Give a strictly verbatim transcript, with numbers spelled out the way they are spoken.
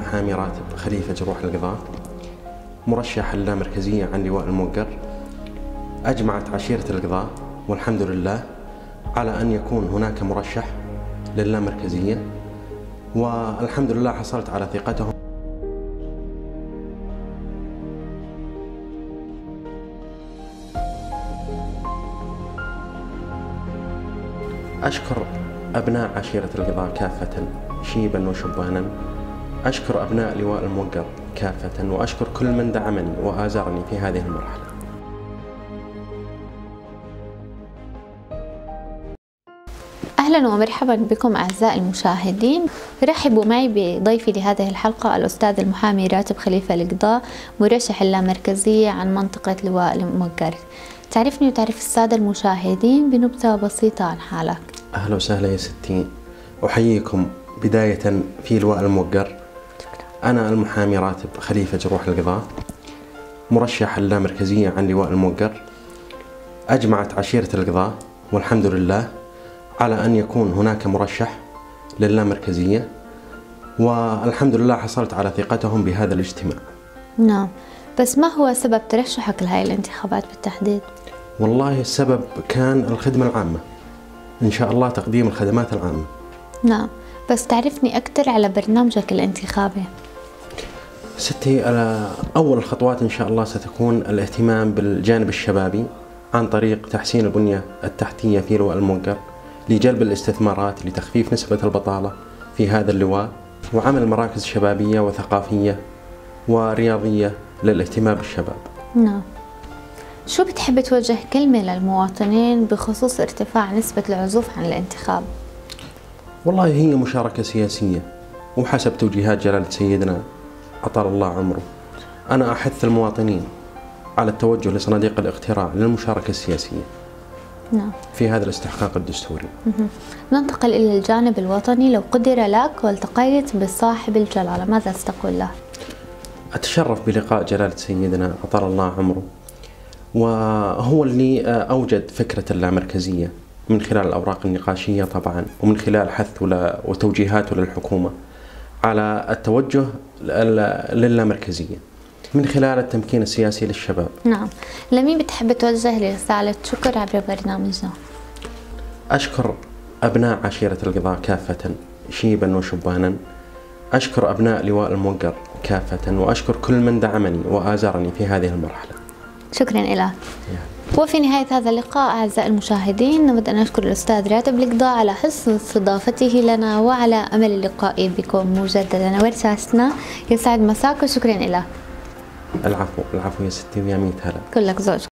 المحامي راتب خليفة جروح القضاة، مرشح اللامركزية عن لواء الموقر. أجمعت عشيرة القضاة والحمد لله على أن يكون هناك مرشح للامركزية، والحمد لله حصلت على ثقتهم. أشكر أبناء عشيرة القضاة كافة شيبا وشبانا، أشكر أبناء لواء الموقر كافة، وأشكر كل من دعمني وآزرني في هذه المرحلة. أهلا ومرحبا بكم أعزائي المشاهدين. رحبوا معي بضيفي لهذه الحلقة الأستاذ المحامي راتب خليفة القضاة، مرشح اللامركزية عن منطقة لواء الموقر. تعرفني وتعرف السادة المشاهدين بنبذة بسيطة عن حالك. أهلا وسهلا يا ستي، أحييكم بداية في لواء الموقر. أنا المحامي راتب خليفة جروح القضاة، مرشح اللامركزية عن لواء الموقر. أجمعت عشيرة القضاة والحمد لله على أن يكون هناك مرشح للامركزية، والحمد لله حصلت على ثقتهم بهذا الاجتماع. نعم، بس ما هو سبب ترشحك لهذه الانتخابات بالتحديد؟ والله السبب كان الخدمة العامة، إن شاء الله تقديم الخدمات العامة. نعم، بس تعرفني أكثر على برنامجك الانتخابي. ستي، أول الخطوات إن شاء الله ستكون الاهتمام بالجانب الشبابي عن طريق تحسين البنية التحتية في لواء الموقر لجلب الاستثمارات لتخفيف نسبة البطالة في هذا اللواء، وعمل مراكز شبابية وثقافية ورياضية للاهتمام بالشباب. نعم. شو بتحب توجه كلمة للمواطنين بخصوص ارتفاع نسبة العزوف عن الانتخاب؟ والله هي مشاركة سياسية وحسب توجيهات جلالة سيدنا أطال الله عمره. أنا أحث المواطنين على التوجه لصناديق الاقتراع للمشاركة السياسية. نعم. في هذا الاستحقاق الدستوري. ننتقل إلى الجانب الوطني. لو قدر لك والتقيت بصاحب الجلالة ماذا ستقول له؟ أتشرف بلقاء جلالة سيدنا أطال الله عمره، وهو اللي أوجد فكرة اللامركزية من خلال الأوراق النقاشية طبعا، ومن خلال حث وتوجيهاته للحكومة على التوجه للامركزية من خلال التمكين السياسي للشباب. نعم. لمين بتحب توجه لي رسالة شكر عبر برنامجنا؟ أشكر أبناء عشيرة القضاء كافة شيبا وشبانا، أشكر أبناء لواء الموقر كافة، وأشكر كل من دعمني وآزرني في هذه المرحلة. شكرا لك. وفي نهاية هذا اللقاء أعزائي المشاهدين، نود أن أشكر الأستاذ راتب القضاء على حسن استضافته لنا وعلى أمل اللقاء بكم مجددا. ورساسنا يسعد مساك وشكرا لك. العفو العفو يا ستي ويا ميت هلا. كلك زوج.